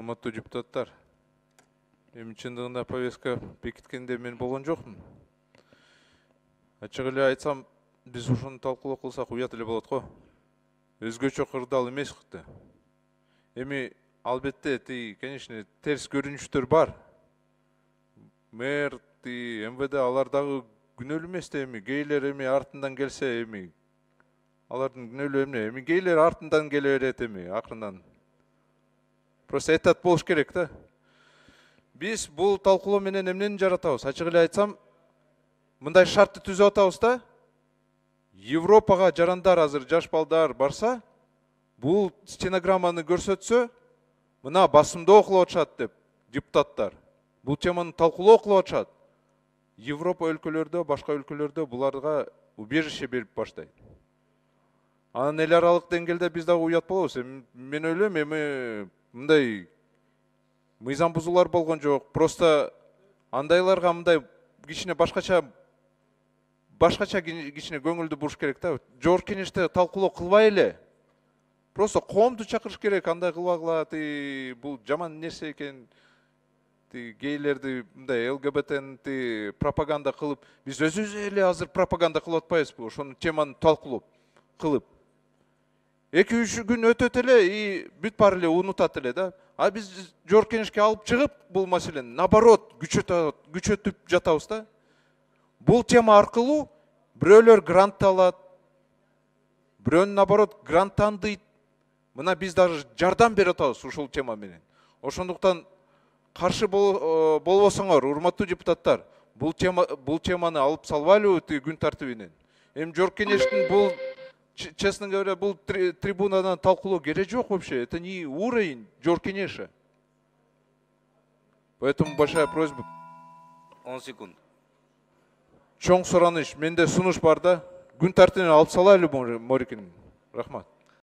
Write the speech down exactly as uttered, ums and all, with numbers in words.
Урматтуу депутаттар, эми чындыгында повестка бекиткенде мен болгон жокмун. Ачык эле айтсам, биз ушуну талкуулоо кылсак уят эле болот го. Өзгөчө кырдаал эмес да. Эми албетте, ти, конечно, терс көрүнүштөр бар. Мэр, ти, эм вэ дэ алар дагы күнөөлүү эмес да эми. Гейлер эми артынан келсе эми. Алардын күнөөлүү эмне? Эми гейлер артынан келе берет эми, акырынан. Просто этат болуш керек да. Биз бул талкуулоо менен эмнени жаратабыз? Ачык эле айтсам, мындай шартты түзүп атабыз да. Европага жарандар азыр жаш балдар барса, бул стенограмманы көрсөтсө, мына басымдоо кылып атышат деп депутаттар. Бул теманы талкуулоо кылып атышат. Европа өлкөлөрдө, башка өлкөлөрдө буларга убежище берип баштайт. Анан эл аралык деңгээлде биз дагы уят болобуз. Мен ойлойм, эми мындай мыйзам бузуулар болгон жок. Просто андайларга мындай кичине башкача башкача кичине көңүлдү буруш керек да. Жогорку кеңеште талкуулоо кылбай эле. Просто коомду чакырыш керек, андай кылбагыла, ти бул жаман нерсе экен. Ти гейлерди мындай эл гэ бэ тэ пропаганда кылып, биз өзүбүз эле азыр пропаганда кылып атпайбызбы? Ошону теманы талкуулоп кылып. эки үч күн өтөт эле и бүт баары эле унутат эле да. А биз жогорку кеңешке алып чыгып бул маселени наоборот күчөтүп жатабыз да. Бул тема аркылуу бирөөлөр грант алат, бирөөнүн наоборот гранттандыйт. Мына биз даже жардам берип атабыз ушул тема менен. Ошондуктан каршы болбосоңор, урматтуу депутаттар, бул тема бул теманы алып салбайлыбы күн тартибинен. Эми жогорку кеңештин бул, честно говоря, бул трибунадан талкуулоо кереги жок вообще. Это не уровень жогорку кеңеша. Поэтому большая просьба. он секунд. Чоң сураныш, менде сунуш бар да. Күн тартибинен алып салайлы Морикин. Рахмат.